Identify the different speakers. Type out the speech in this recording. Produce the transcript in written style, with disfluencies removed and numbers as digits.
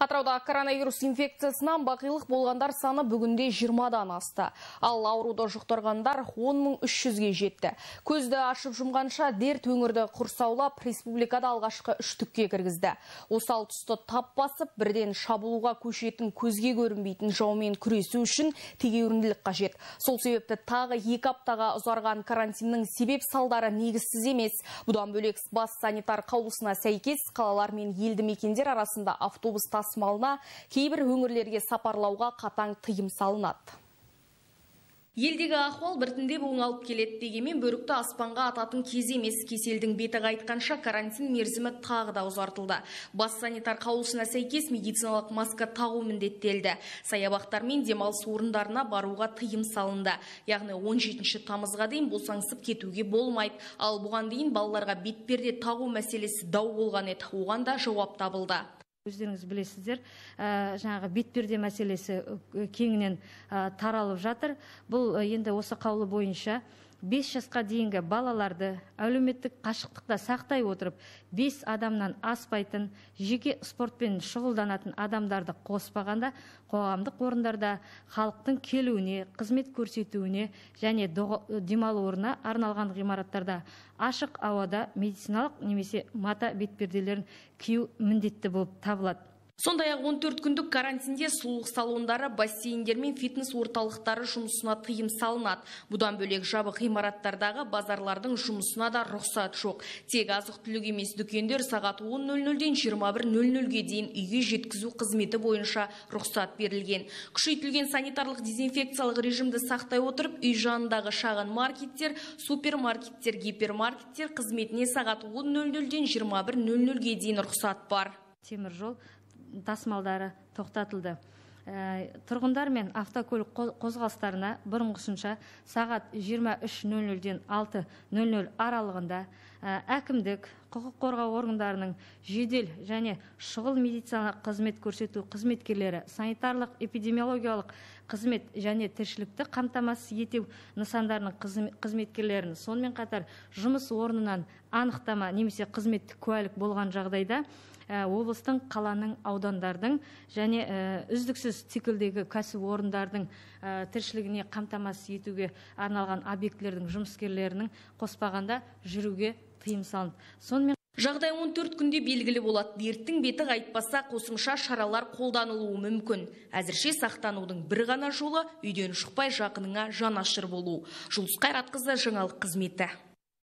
Speaker 1: Атырауда коронавирус инфекциясынан бақилық болғандар саны бүгінде 20-дан асты. Ал ауруды жұқтырғандар 10.300-ге жетті. Көзді ашып жұмғанша дерт өңірді құрсаулап, республикада алғашқы үштікке кіргізді. Осал тұсты тап басып, бірден шабуылға көшетін көзге көрінбейтін жаумен күресу үшін тегеурінділік қажет. Сол себепті тағы 2 аптаға ұзарған карантиннің себеп салдары негізсіз емес. Бұдан бөлек бас санитар қаулысына сәйкес қалалар мен елді мекендер арасында автобус тасымалына, кейбір өңірлерге сапарлауға қатаң тыйым салынады. Елдегі ахуал біртіндеп оңалып келеді дегенмен бөрікті аспанға ататын кез емес. Кеселдің беті қайтқанша карантин мерзімі тағы да ұзартылды. Бас санитар қаулысына сәйкес медициналық маска тағу міндеттелді. Саябақтар мен демалыс орындарына баруға тыйым салынды. Яғни 17 тамызға дейін босаңсып кетуге болмайды. Ал бұған дейін балаларға бетперде тағу мәселесі дау болған еді. Оған да жауап табылды.
Speaker 2: Өздеріңіз білесіздер, жаңағы бетперде мәселесі кеңінен таралып жатыр. Бұл енді осы қаулы бойынша 5 жасқа дейінгі балаларды әлеуметтік қашықтықта сақтай отырып, 5 адамнан аспайтын, жеке спортпен шұғылданатын адамдарды қоспағанда, қоғамдық орындарда халықтың келуіне, қызмет көрсетуіне және демалу орнына арналған ғимараттарда ашық ауада медициналық немесе мата бетперделерін кию міндетті болып табылады.
Speaker 1: Сондай-ақ 14 күндік карантинде сұлулық салондары, бассейндер мен фитнес орталықтары жұмысына тыйым салынады. Бұдан бөлек жабық ғимараттардағы базарлардың жұмысына да рұқсат жоқ. Тек азық-түлік емес дүкендер сағат 10:00-ден 21:00-ге дейін үйге жеткізу қызметі бойынша рұқсат берілген. Күшейтілген санитарлық дезинфекциялық режимді сақтай отырып, үй жанындағы шағын маркеттер, супермаркеттер, гипермаркеттер қызметіне сағат 10:00-ден 21:00-ге дейін рұқсат бар.
Speaker 2: Темір жол тасымалдары тоқтатылды. Тұрғындар мен автокөлік қозғалыстарына бұрынғысынша сағат 23:00-ден 6:00 аралығында әкімдік, құқық қорғау органдарының жедел және шұғыл медициналық қызмет көрсету қызметкерлері, санитарлық эпидемиологиялық қызмет және тіршілікті қамтамасыз ету нысандарының қызметкерлерін, сонымен қатар жұмыс орнынан анықтама немесе қызметтік куәлік болған жағдайда облыстың, қаланың, аудандардың және үздіксіз циклдегі кәсіп орындардың тіршілігіне қамтамасыз етуге арналған объектілердің жұмыскерлерінің қоспағанда жүруге тыйым салынды. Сонымен
Speaker 1: жағдай 14 күнде белгілі болады. Дерттің беті қайтпаса қосымша шаралар қолданылуы мүмкін. Әзірше сақтанудың бір ғана жолы үйден шықпай жақыныңа жанашыр болу. Жұлдыз Қайратқызы, жаңалық қызметі.